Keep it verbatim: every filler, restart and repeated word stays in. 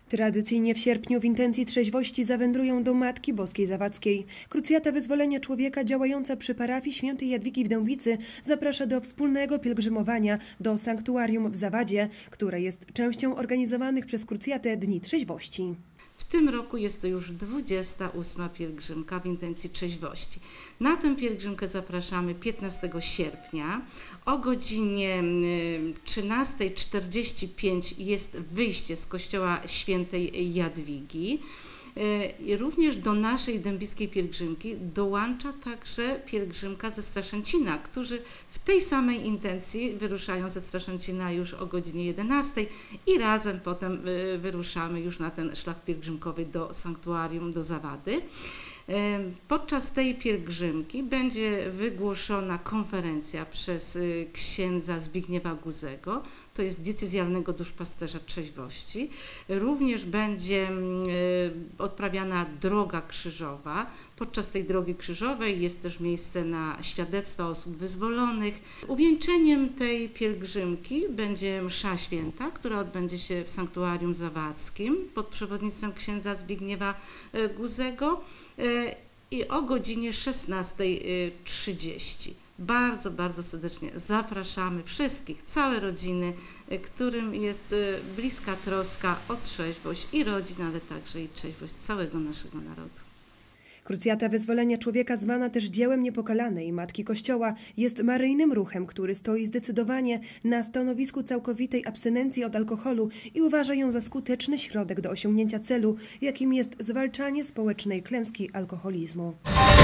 Tradycyjnie w sierpniu w intencji trzeźwości zawędrują do Matki Boskiej Zawadzkiej. Krucjata Wyzwolenia Człowieka działająca przy parafii Świętej Jadwigi w Dębicy zaprasza do wspólnego pielgrzymowania do sanktuarium w Zawadzie, które jest częścią organizowanych przez Krucjatę Dni Trzeźwości. W tym roku jest to już dwudziesta ósma pielgrzymka w intencji trzeźwości. Na tę pielgrzymkę zapraszamy piętnastego sierpnia. O godzinie trzynastej czterdzieści pięć jest wyjście z kościoła Świętej Jadwigi. I również do naszej dębickiej pielgrzymki dołącza także pielgrzymka ze Straszęcina, którzy w tej samej intencji wyruszają ze Straszęcina już o godzinie jedenastej i razem potem wyruszamy już na ten szlak pielgrzymkowy do sanktuarium, do Zawady. Podczas tej pielgrzymki będzie wygłoszona konferencja przez księdza Zbigniewa Guzego, to jest diecezjalnego duszpasterza trzeźwości. Również będzie odprawiana droga krzyżowa. Podczas tej drogi krzyżowej jest też miejsce na świadectwa osób wyzwolonych. Uwieńczeniem tej pielgrzymki będzie msza święta, która odbędzie się w sanktuarium zawadzkim pod przewodnictwem księdza Zbigniewa Guzego i o godzinie szesnastej trzydzieści. Bardzo, bardzo serdecznie zapraszamy wszystkich, całe rodziny, którym jest bliska troska o trzeźwość i rodzin, ale także i trzeźwość całego naszego narodu. Krucjata Wyzwolenia Człowieka, zwana też dziełem niepokalanej Matki Kościoła, jest maryjnym ruchem, który stoi zdecydowanie na stanowisku całkowitej abstynencji od alkoholu i uważa ją za skuteczny środek do osiągnięcia celu, jakim jest zwalczanie społecznej klęski alkoholizmu.